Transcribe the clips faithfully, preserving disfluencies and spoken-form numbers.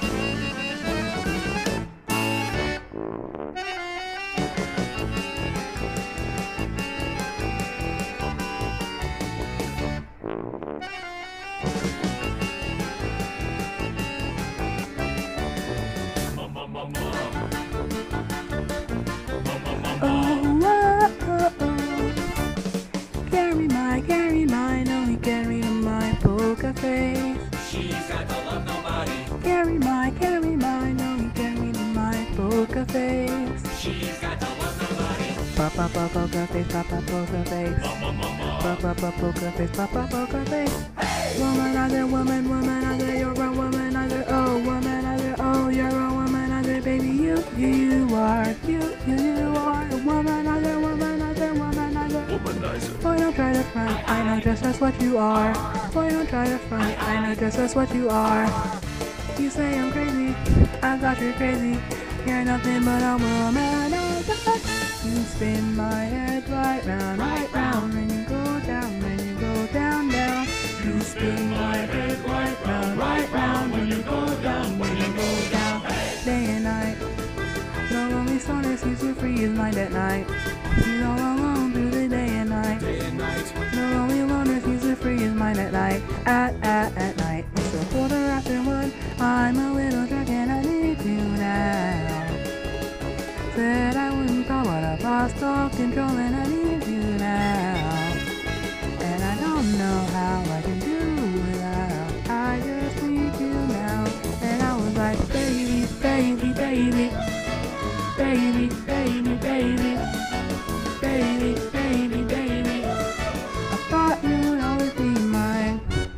Carry my, carry mine, only carry my polka face. She's got to love nobody. Carry my, carry mine, only carry my polka face. She's got to love nobody. Papa, papa, polka face, papa, polka face. Papa, papa, polka face, papa, polka face. Womanizer, woman, womanizer, you're a womanizer, oh, womanizer, oh, you're a womanizer, baby, you, you, you are, you, you, you are, womanizer, womanizer, womanizer. Womanizer. Boy, don't try to front, I know just that's what you are. Boy, don't try to front, I know just that's what you are. You say I'm crazy, I thought you're crazy, you're nothing but a womanizer. You spin my head right round, right round, and you go down, and you go down, down. You spin my head right round, right round, when you go down, when you go down. Day and night, no lonely stoner seems to free his mind at night. He's all alone through the day and night. Day and night. No lonely loner seems to free his mind at night. At, at, at night. It's a quarter after one, I'm a little drunk and I need you now. Said I wouldn't call what I lost all control and I need you now. And I don't know how I can do without. I just need you now. And I was like, baby, baby, baby, baby, baby, baby, baby, baby, baby. I thought you would always be mine.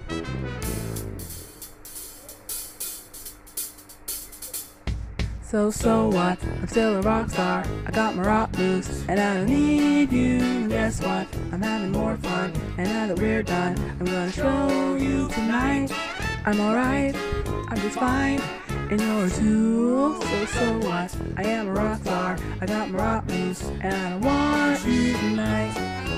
So, so what? I'm still a rock star. I got my rock boots, and I don't need you. And guess what? I'm having more fun. And now that we're done, I'm gonna show you tonight. I'm alright. I'm just fine. And you're too. So, so what? I am a rock star. I got my rock boots, and I don't want you tonight.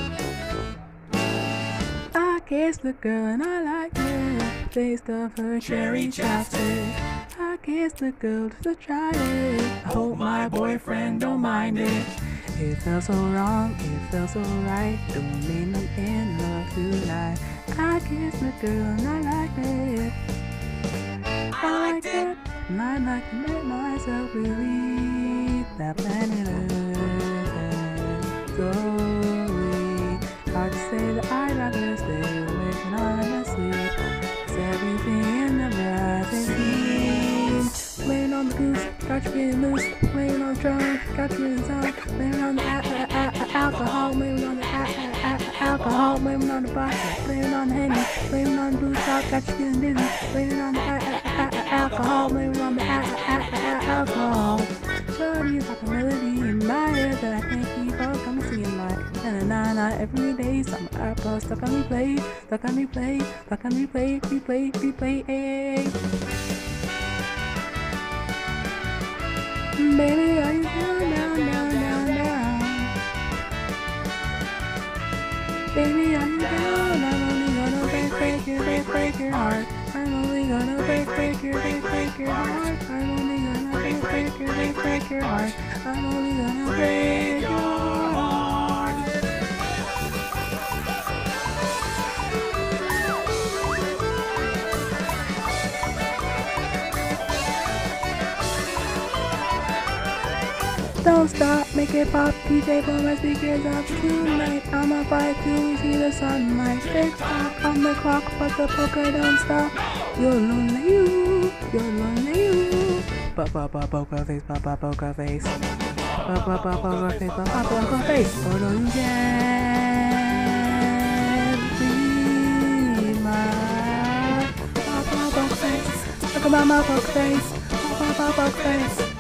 I kissed the girl, and I like it. Taste of her cherry chapstick. I kissed the girl just to try it. I hope my boyfriend don't mind it. It felt so wrong, it felt so right. Don't mean I'm in love tonight. I kissed the girl and I liked it. I liked it, and I'd like to make myself believe that planet Earth is slowly. Hard to say that I'd rather stay awake and honestly. Cause everything in the breath is seen. Laying on the goose, got you getting loose. Laying on the drum, got you in the zone. Laying on the a a a alcohol, laying on the a a a alcohol, laying on the vodka, laying on the henny, laying on the blue top, got you getting dizzy. Laying on the a a a alcohol, laying on the a a a alcohol. Shorty's like a melody in my head that I can't keep up. I'm singing like na na na every day. Some apple stuck on replay, stuck on replay, stuck on replay, replay, replay. Hey. Baby, are you down, down, down, down, down? Baby, are you down? I'm only gonna break, break your, break, break your heart. I'm only gonna break, break your, break, break your heart. I'm only gonna break, break your, break, break your heart. I'm only gonna break your heart. Don't stop, make it pop, D J blow my speakers up tonight. I'ma fight till we see the sunlight. Tick tock on the clock, but the polka don't stop. You're lonely, you, you're lonely, you. Ba ba ba polka face, ba ba polka face. Ba ba ba polka face, ba ba polka face. Oh no, you can't be my ba ba polka face. Look at my polka face, ba ba polka face.